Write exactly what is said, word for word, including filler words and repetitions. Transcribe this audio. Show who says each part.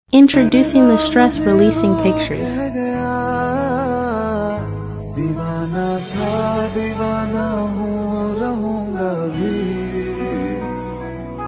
Speaker 1: Introducing the stress-releasing pictures.
Speaker 2: दीवाना था दीवाना हूँ रहूं